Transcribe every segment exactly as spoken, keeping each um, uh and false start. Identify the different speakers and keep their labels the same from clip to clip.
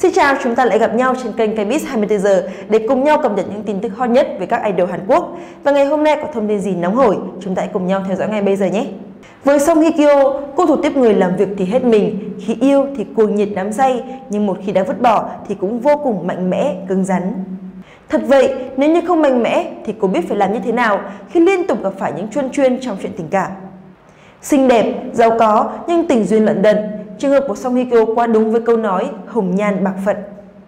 Speaker 1: Xin chào, chúng ta lại gặp nhau trên kênh Kbiz hai mươi tư giờ để cùng nhau cập nhật những tin tức hot nhất về các idol Hàn Quốc. Và ngày hôm nay có thông tin gì nóng hổi, chúng ta hãy cùng nhau theo dõi ngay bây giờ nhé. Với Song Hye Kyo, cô thủ tiếp người làm việc thì hết mình, khi yêu thì cuồng nhiệt đắm say, nhưng một khi đã vứt bỏ thì cũng vô cùng mạnh mẽ, cứng rắn. Thật vậy, nếu như không mạnh mẽ thì cô biết phải làm như thế nào khi liên tục gặp phải những chuân chuyên trong chuyện tình cảm. Xinh đẹp, giàu có nhưng tình duyên lận đận, trường hợp của Song Hye Kyo quá đúng với câu nói hồng nhan bạc phận.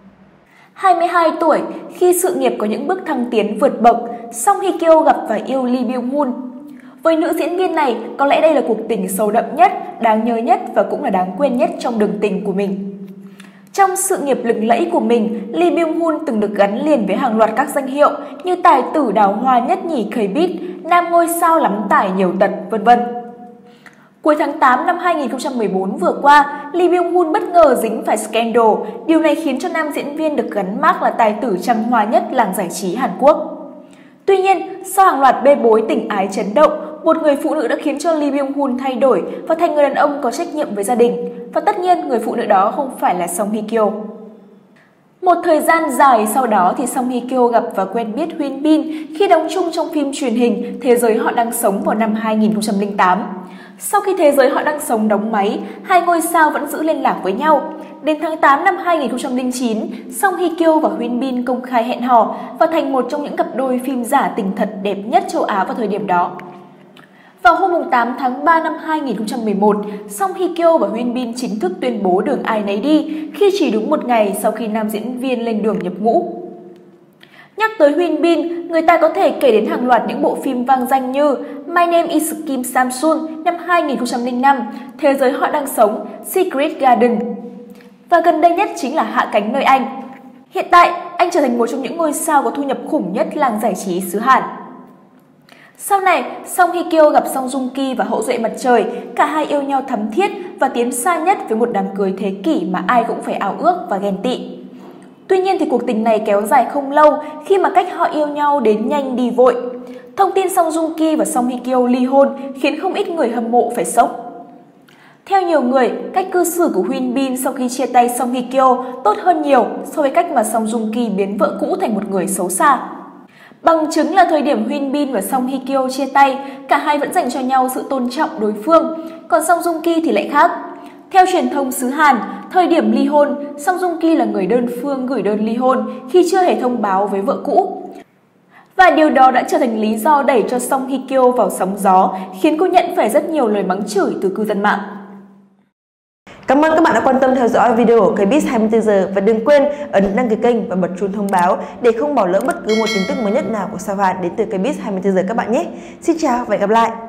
Speaker 2: hai mươi hai tuổi, khi sự nghiệp có những bước thăng tiến vượt bậc, Song Hye Kyo gặp và yêu Lee Byung Hun. Với nữ diễn viên này, có lẽ đây là cuộc tình sâu đậm nhất, đáng nhớ nhất và cũng là đáng quên nhất trong đường tình của mình. Trong sự nghiệp lừng lẫy của mình, Lee Byung Hun từng được gắn liền với hàng loạt các danh hiệu như tài tử đào hoa nhất nhì K-pop, nam ngôi sao lắm tài nhiều tật, vân vân. Cuối tháng tám năm hai nghìn không trăm mười bốn vừa qua, Lee Byung Hun bất ngờ dính phải scandal. Điều này khiến cho nam diễn viên được gắn mác là tài tử trăng hoa nhất làng giải trí Hàn Quốc. Tuy nhiên, sau hàng loạt bê bối tình ái chấn động, một người phụ nữ đã khiến cho Lee Byung Hun thay đổi và thành người đàn ông có trách nhiệm với gia đình. Và tất nhiên, người phụ nữ đó không phải là Song Hye Kyo. Một thời gian dài sau đó thì Song Hye Kyo gặp và quen biết Hyun Bin khi đóng chung trong phim truyền hình Thế giới họ đang sống vào năm hai nghìn không trăm lẻ tám. Sau khi Thế giới họ đang sống đóng máy, hai ngôi sao vẫn giữ liên lạc với nhau. Đến tháng tám năm hai nghìn không trăm lẻ chín, Song Hye Kyo và Hyun Bin công khai hẹn hò và thành một trong những cặp đôi phim giả tình thật đẹp nhất châu Á vào thời điểm đó. Vào hôm tám tháng ba năm hai nghìn không trăm mười một, Song Hye Kyo và Hyun Bin chính thức tuyên bố đường ai nấy đi khi chỉ đúng một ngày sau khi nam diễn viên lên đường nhập ngũ. Nhắc tới Hyun Bin, người ta có thể kể đến hàng loạt những bộ phim vang danh như My Name is Kim Samsun năm hai nghìn không trăm lẻ năm, Thế giới họ đang sống, Secret Garden. Và gần đây nhất chính là Hạ cánh nơi anh. Hiện tại, anh trở thành một trong những ngôi sao có thu nhập khủng nhất làng giải trí xứ Hàn. Sau này, Song Hye Kyo gặp Song Joong Ki và Hậu duệ mặt trời, cả hai yêu nhau thắm thiết và tiến xa nhất với một đám cưới thế kỷ mà ai cũng phải ao ước và ghen tị. Tuy nhiên thì cuộc tình này kéo dài không lâu khi mà cách họ yêu nhau đến nhanh đi vội. Thông tin Song Joong Ki và Song Hye Kyo ly hôn khiến không ít người hâm mộ phải sốc. Theo nhiều người, cách cư xử của Hyun Bin sau khi chia tay Song Hye Kyo tốt hơn nhiều so với cách mà Song Joong Ki biến vợ cũ thành một người xấu xa. Bằng chứng là thời điểm Hyun Bin và Song Hye Kyo chia tay, cả hai vẫn dành cho nhau sự tôn trọng đối phương, còn Song Joong Ki thì lại khác. Theo truyền thông xứ Hàn, thời điểm ly hôn, Song Joong Ki là người đơn phương gửi đơn ly hôn khi chưa hề thông báo với vợ cũ. Và điều đó đã trở thành lý do đẩy cho Song Hye Kyo vào sóng gió, khiến cô nhận phải rất nhiều lời mắng chửi từ cư dân mạng.
Speaker 1: Cảm ơn các bạn đã quan tâm theo dõi video của Kbiz hai mươi tư giờ và đừng quên ấn đăng ký kênh và bật chuông thông báo để không bỏ lỡ bất cứ một tin tức mới nhất nào của sao Hàn đến từ Kbiz hai mươi tư giờ các bạn nhé. Xin chào và hẹn gặp lại.